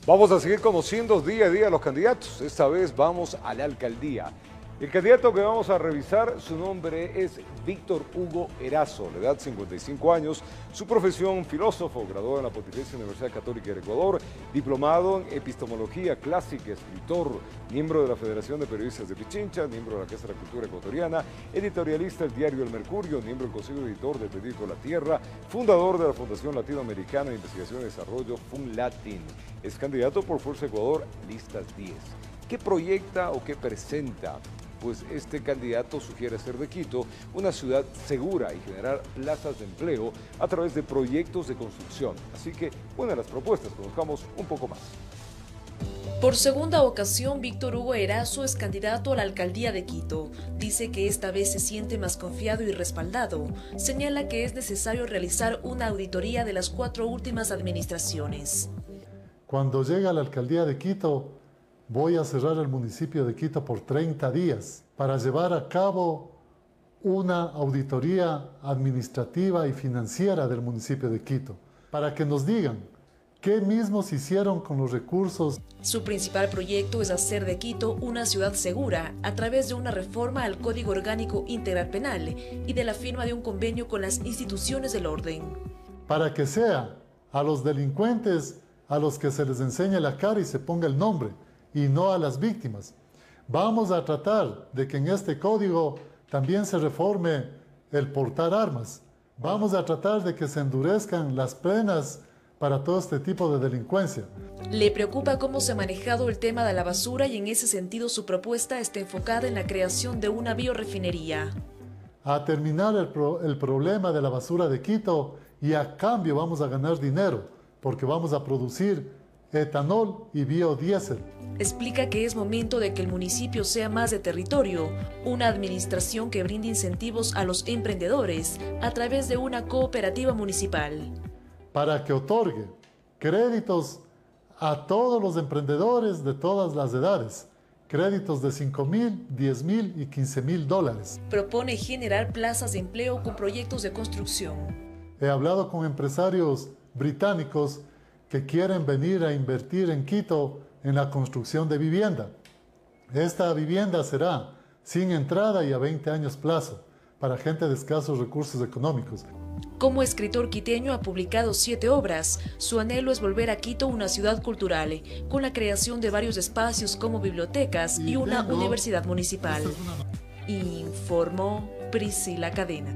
Vamos a seguir conociendo día a día a los candidatos. Esta vez vamos a la alcaldía. El candidato que vamos a revisar, su nombre es Víctor Hugo Erazo, la edad 55 años, su profesión filósofo, graduado en la Pontificia Universidad Católica del Ecuador, diplomado en epistemología clásica, escritor, miembro de la Federación de Periodistas de Pichincha, miembro de la Casa de la Cultura Ecuatoriana, editorialista del diario El Mercurio, miembro del Consejo Editor del periódico La Tierra, fundador de la Fundación Latinoamericana de Investigación y Desarrollo, FUNLATIN. Es candidato por Fuerza Ecuador, listas 10. ¿Qué proyecta o qué presenta? Pues este candidato sugiere hacer de Quito una ciudad segura y generar plazas de empleo a través de proyectos de construcción. Así que, una de las propuestas, conozcamos un poco más. Por segunda ocasión, Víctor Hugo Erazo es candidato a la alcaldía de Quito. Dice que esta vez se siente más confiado y respaldado. Señala que es necesario realizar una auditoría de las 4 últimas administraciones. Cuando llegue a la alcaldía de Quito, voy a cerrar el municipio de Quito por 30 días para llevar a cabo una auditoría administrativa y financiera del municipio de Quito, para que nos digan qué mismos hicieron con los recursos. Su principal proyecto es hacer de Quito una ciudad segura a través de una reforma al Código Orgánico Integral Penal y de la firma de un convenio con las instituciones del orden. Para que sea a los delincuentes a los que se les enseñe la cara y se ponga el nombre, y no a las víctimas. Vamos a tratar de que en este código también se reforme el portar armas. Vamos a tratar de que se endurezcan las penas para todo este tipo de delincuencia. Le preocupa cómo se ha manejado el tema de la basura y en ese sentido su propuesta está enfocada en la creación de una biorefinería. A terminar el problema de la basura de Quito y a cambio vamos a ganar dinero porque vamos a producir etanol y biodiesel. Explica que es momento de que el municipio sea más de territorio, una administración que brinde incentivos a los emprendedores a través de una cooperativa municipal. Para que otorgue créditos a todos los emprendedores de todas las edades, créditos de $5,000, $10,000 y $15,000. Propone generar plazas de empleo con proyectos de construcción. He hablado con empresarios británicos que quieren venir a invertir en Quito en la construcción de vivienda. Esta vivienda será sin entrada y a 20 años plazo para gente de escasos recursos económicos. Como escritor quiteño ha publicado 7 obras. Su anhelo es volver a Quito una ciudad cultural, con la creación de varios espacios como bibliotecas y una universidad municipal. Informó Priscila Cadena.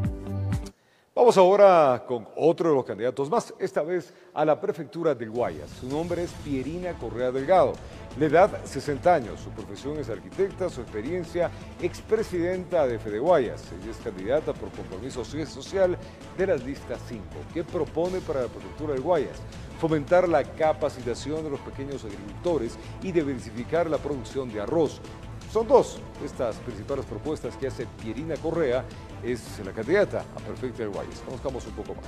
Vamos ahora con otro de los candidatos más, esta vez a la prefectura del Guayas. Su nombre es Pierina Correa Delgado. La edad, 60 años. Su profesión es arquitecta, su experiencia, expresidenta de Fede Guayas. Ella es candidata por Compromiso Social de las listas 5. ¿Qué propone para la prefectura del Guayas? Fomentar la capacitación de los pequeños agricultores y diversificar la producción de arroz. Son dos estas principales propuestas que hace Pierina Correa, es la candidata a prefecta del Guayas. Conozcamos un poco más.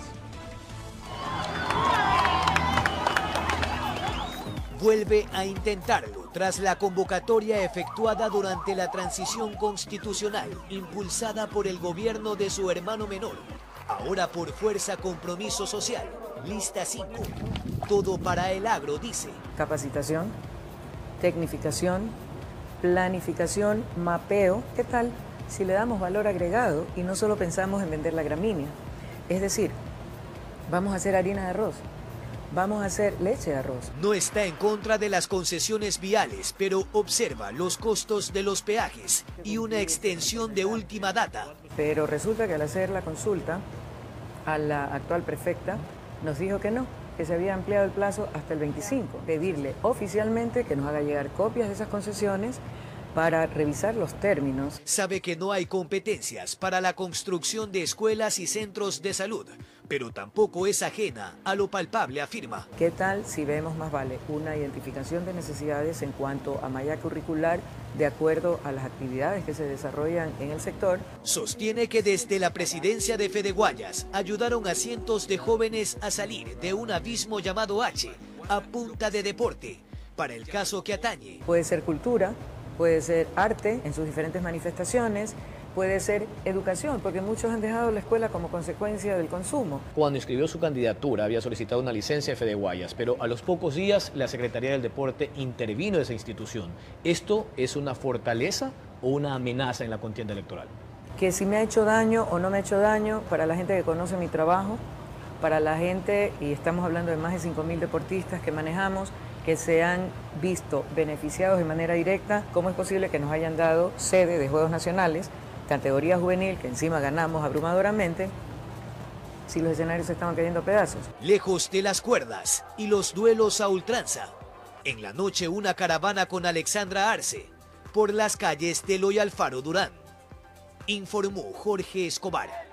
Vuelve a intentarlo tras la convocatoria efectuada durante la transición constitucional impulsada por el gobierno de su hermano menor, ahora por Fuerza Compromiso Social, lista 5. Todo para el agro, dice. Capacitación, tecnificación, planificación, mapeo. ¿Qué tal si le damos valor agregado y no solo pensamos en vender la gramínea? Es decir, vamos a hacer harina de arroz, vamos a hacer leche de arroz. No está en contra de las concesiones viales, pero observa los costos de los peajes y una extensión de última data. Pero resulta que al hacer la consulta a la actual prefecta nos dijo que no, que se había ampliado el plazo hasta el 25. Pedirle oficialmente que nos haga llegar copias de esas concesiones para revisar los términos. Sabe que no hay competencias para la construcción de escuelas y centros de salud, pero tampoco es ajena a lo palpable, afirma. ¿Qué tal si vemos más vale una identificación de necesidades en cuanto a malla curricular de acuerdo a las actividades que se desarrollan en el sector? Sostiene que desde la presidencia de Fede Guayas ayudaron a cientos de jóvenes a salir de un abismo llamado H a punta de deporte, para el caso que atañe. Puede ser cultura, puede ser arte en sus diferentes manifestaciones, puede ser educación, porque muchos han dejado la escuela como consecuencia del consumo. Cuando inscribió su candidatura había solicitado una licencia F de Guayas, pero a los pocos días la Secretaría del Deporte intervino en esa institución. ¿Esto es una fortaleza o una amenaza en la contienda electoral? Que si me ha hecho daño o no me ha hecho daño, para la gente que conoce mi trabajo, para la gente, y estamos hablando de más de 5.000 deportistas que manejamos, que se han visto beneficiados de manera directa, ¿cómo es posible que nos hayan dado sede de Juegos Nacionales, categoría juvenil, que encima ganamos abrumadoramente, si los escenarios se estaban cayendo a pedazos? Lejos de las cuerdas y los duelos a ultranza. En la noche una caravana con Alexandra Arce por las calles de Eloy Alfaro Durán. Informó Jorge Escobar.